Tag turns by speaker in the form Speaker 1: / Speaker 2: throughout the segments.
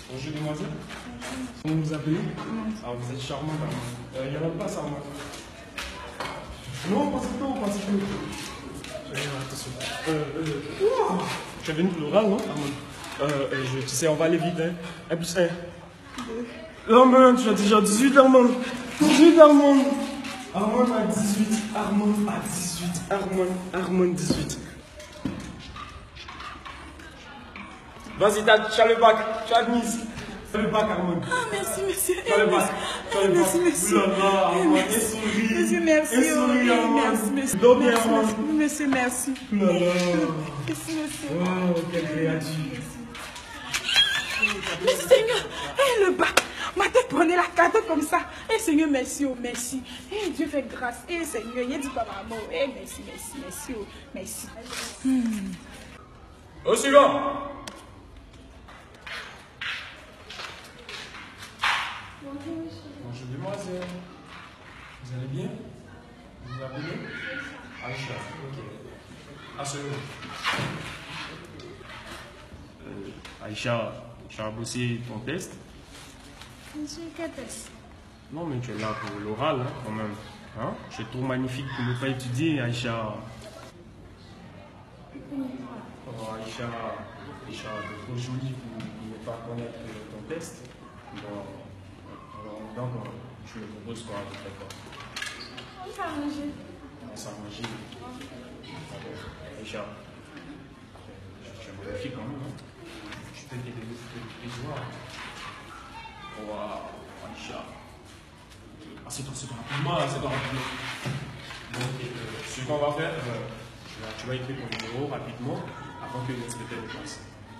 Speaker 1: Bonjour demoiselle. Comment vous appelez? Ah, vous êtes charmante. Il n'y en a pas ça, moi. Non, pas tout, pas tout. Attention. Tu es venu pour l'oral, non, Armand? Tu sais, on va aller vite, hein. 1 plus 1. Armand, tu as déjà 18, Armand. 18, Armand. Armand a 18. Armand a 18. Armand 18. Vas-y, tu as le bac, tu as admise. Tu as le bac, Armand.
Speaker 2: Ah, merci, monsieur.
Speaker 1: Tu as le bac.
Speaker 2: Merci, monsieur.
Speaker 1: Oulala, Armand, et souris.
Speaker 2: Monsieur, merci.
Speaker 1: Et souris, Armand.
Speaker 2: Merci, monsieur.
Speaker 1: Dors bien, Armand.
Speaker 2: Monsieur, merci.
Speaker 1: Oulala.
Speaker 2: Merci, monsieur.
Speaker 1: Oh, quelle créature.
Speaker 2: Mais Seigneur, le bac. Ma tête prenait la carte comme ça. Seigneur, merci, oh, merci. Dieu fait grâce. Seigneur, il dit pas maman. Merci, oh, merci.
Speaker 1: Au suivant. Bonjour demoiselle. Vous allez bien? Vous vous appelez? Aïcha, ok. Asseyez-vous. Aïcha, tu as bossé ton test?
Speaker 3: Monsieur, quel test?
Speaker 1: Non, mais tu es là pour l'oral, hein, quand même. Hein? Tu es trop magnifique pour ne pas étudier, Aïcha. Oh, Aïcha, tu es trop jolie pour ne pas connaître ton test. Donc, je me propose quoi à faire quoi?
Speaker 3: On va manger.
Speaker 1: On s'en manger. Aïcha, tu es magnifique quand même. Hein? Je peux t'aider les voir. Waouh, Aïcha. Assieds-toi rapidement, assieds-toi rapidement. Donc, ce qu'on va faire, tu vas écrire ton numéro rapidement avant que l'inspecteur le passe.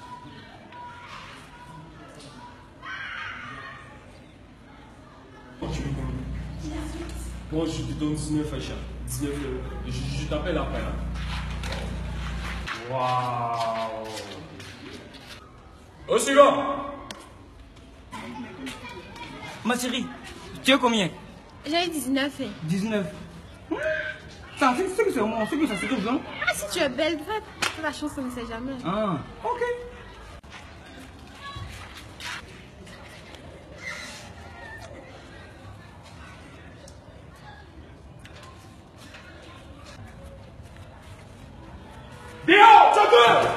Speaker 1: Tu veux combien? 18. Bon, je te donne 19, Aïcha. 19 euros. Je t'appelle après. Hein. Waouh. Au suivant.
Speaker 4: Ma chérie, tu as combien?
Speaker 3: J'ai eu 19.
Speaker 4: 19. Ça, c'est que c'est moi, c'est que ça se trouve, non?
Speaker 3: Ah, si tu es belle, fais la chance, on ne sait jamais.
Speaker 4: Ah, ok.
Speaker 1: Dehors, chacun!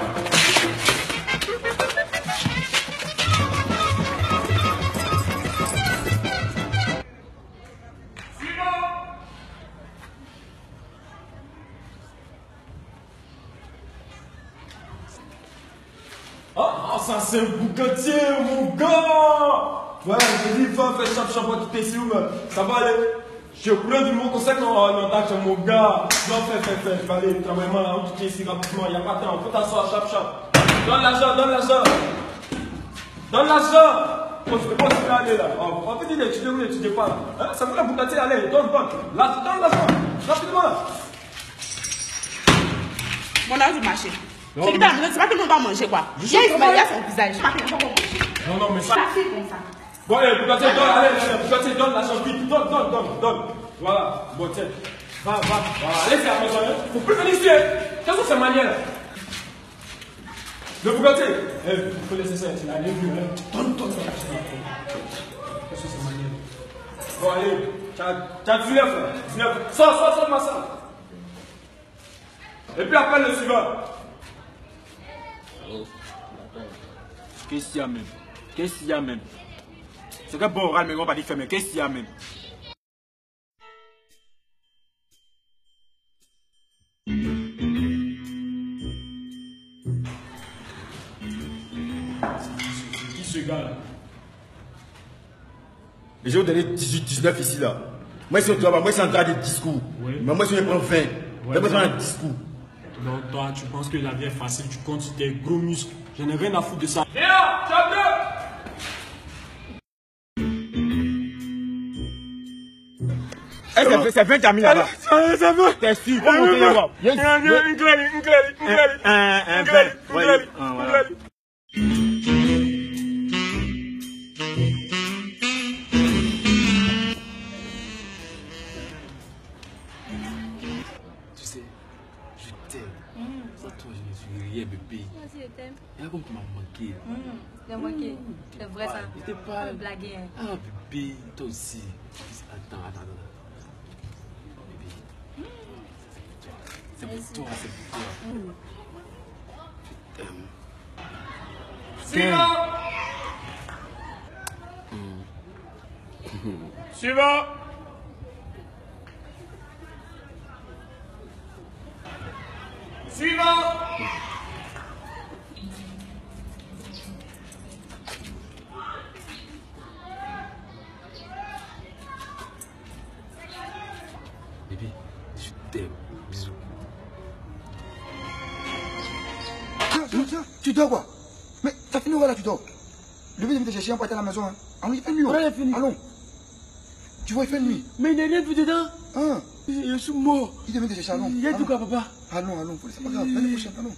Speaker 1: Ah, ça c'est un bouquetier, mon gars! Ouais, j'ai dit, va faire chap-chap à tout ici, ça va aller. Je couleur du mot conseil, non, mon gars. Non, fais, allez, travaille-moi là, où tu es ici rapidement, il n'y a pas de temps, faut t'asseoir, chap-chap. Donne l'argent. Donne l'argent! Oh, je ne peux pas aller là. Oh, on peut dire d'étudier ou n'étudiez pas là. Hein? Ça veut la bouquetier, allez, donne. Donne l'argent, rapidement là.
Speaker 2: Mon âge du marché. C'est qui t'a amené, c'est pas que l'on va manger quoi. Il y a son visage.
Speaker 1: Non, mais ça.
Speaker 2: C'est comme ça.
Speaker 1: Bon, allez, bouquetier, donne, allez, bouquetier, donne l'argent vite, donne. Voilà, bon, tiens. Va, voilà, allez, c'est à la maison, hein. Faut plus venir ici, hein. Qu'est-ce que c'est manière là? Le bouquetier, il faut laisser ça, tu l'as vu, hein. Donne ça. Qu'est-ce que c'est manière? Bon, allez, tu as 19. Sors de ma salle. Et puis appelle le suivant.
Speaker 4: Qu'est-ce qu'il y a même? C'est que bon oral, mais on va pas dire fermer. Qu'est-ce qu'il y a même?
Speaker 1: C'est qui ce gars là?
Speaker 5: Je vais vous donner 18, 19 ici là. Moi, c'est en train de discours.
Speaker 1: Oui.
Speaker 5: Mais moi, si je prends 20, j'ai besoin d'un discours.
Speaker 1: Donc toi, tu penses que la vie est facile, tu comptes sur tes gros muscles. Je n'ai rien à foutre de ça. Viens, tu as
Speaker 5: Eh, c'est 20 amis là-bas.
Speaker 1: Ça va.
Speaker 5: T'es sûr? Comment on peut voir?
Speaker 1: Une clé.
Speaker 5: Un 20. Voilà.
Speaker 1: Tu sais, je t'aime.
Speaker 4: Toi, je suis rien, bébé.
Speaker 3: Moi aussi, je t'aime.
Speaker 4: Et comme tu m'as manqué.
Speaker 3: T'as manqué. C'est vrai ça.
Speaker 4: J'étais pas.
Speaker 3: Pas blaguer. Hein.
Speaker 4: Ah, bébé, toi aussi. Attends. Bébé. C'est pour toi, c'est pour toi. Je t'aime.
Speaker 1: Suivant. Suivant. Suivant.
Speaker 4: Bébé, je t'aime. Bisous.
Speaker 5: Tiens, tu dors quoi? Mais t'as fini où là, tu dors? Le but de me chercher un poêle à la maison. Hein. Allons, il fait nuit.
Speaker 4: Ouais, il a fini.
Speaker 5: Allons. Tu vois, il fait nuit.
Speaker 4: Mais il n'y a rien vu dedans.
Speaker 5: Hein?
Speaker 4: Je suis mort.
Speaker 5: Il devait te chercher, allons.
Speaker 4: Il y a tout
Speaker 5: Allons.
Speaker 4: quoi, papa?
Speaker 5: Allons, c'est pas grave. L'année prochaine, allons.